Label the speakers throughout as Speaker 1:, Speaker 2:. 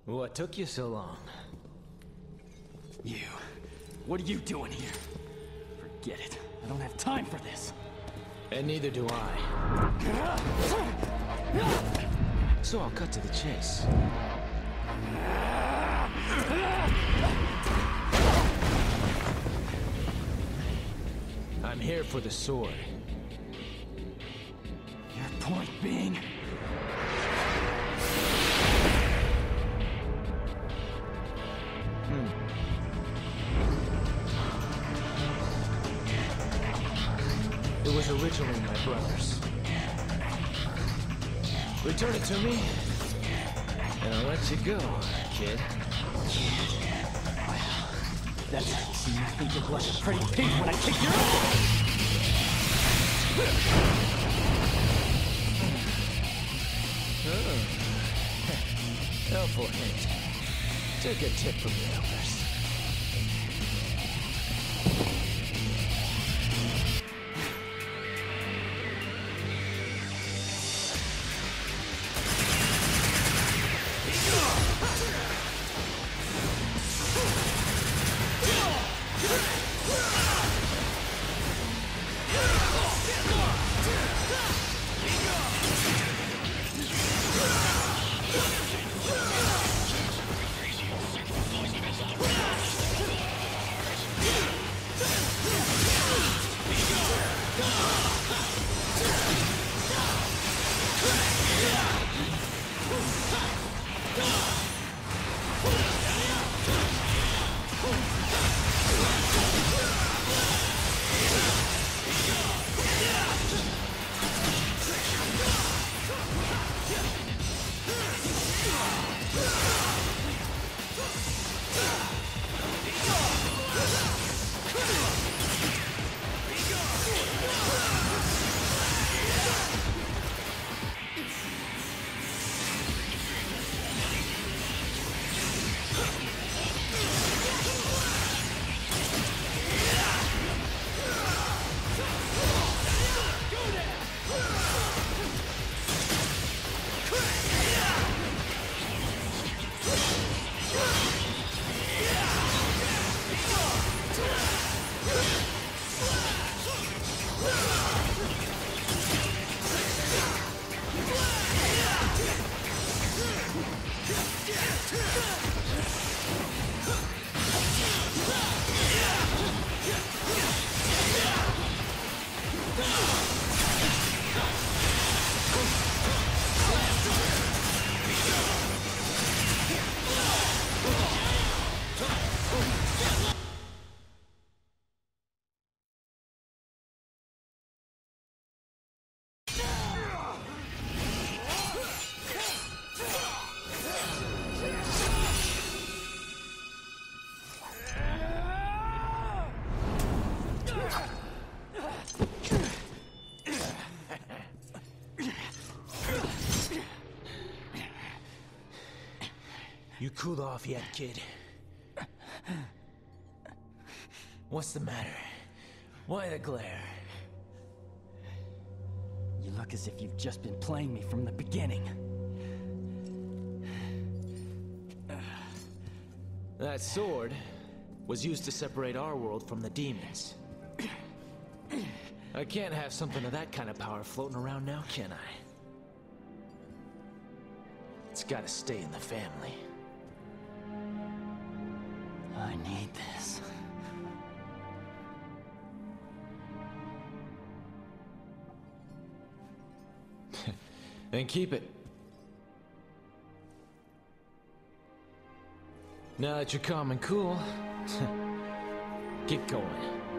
Speaker 1: What took you so long?
Speaker 2: You. What are you doing here? Forget it. I don't have time for this.
Speaker 1: And neither do I. So I'll cut to the chase. I'm here for the sword.
Speaker 2: Your point being?
Speaker 1: It was originally my brother's. Return it to me, and I'll let you go, kid.
Speaker 2: Well, that's how you see me think you're blushing pretty pink when I kick your ass!
Speaker 1: Helpful hint. Take a tip from the elders. You cooled off yet, kid? What's the matter? Why the glare?
Speaker 2: You look as if you've just been playing me from the beginning.
Speaker 1: That sword was used to separate our world from the demons. I can't have something of that kind of power floating around now, can I? It's gotta stay in the family.
Speaker 2: I need this.
Speaker 1: Then keep it. Now that you're calm and cool, get going.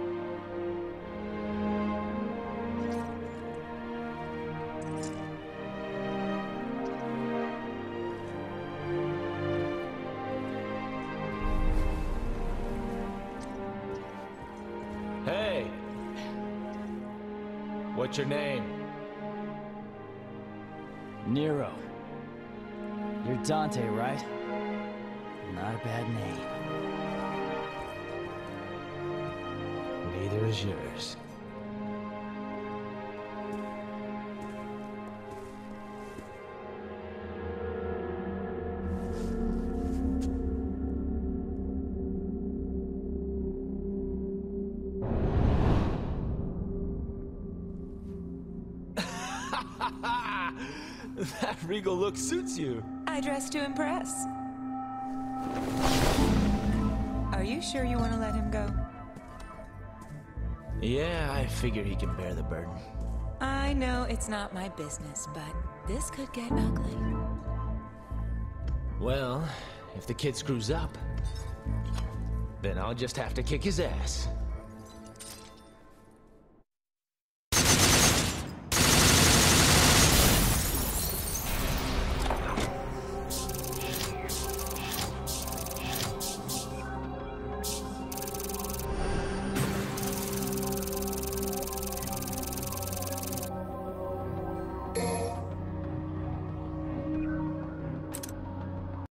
Speaker 1: Hey! What's your name?
Speaker 2: Nero. You're Dante, right? Not a bad name.
Speaker 1: Neither is yours. That regal look suits you.
Speaker 3: I dress to impress. Are you sure you want to let him go?
Speaker 1: Yeah, I figure he can bear the burden.
Speaker 3: I know it's not my business, but this could get ugly.
Speaker 1: Well, if the kid screws up, then I'll just have to kick his ass.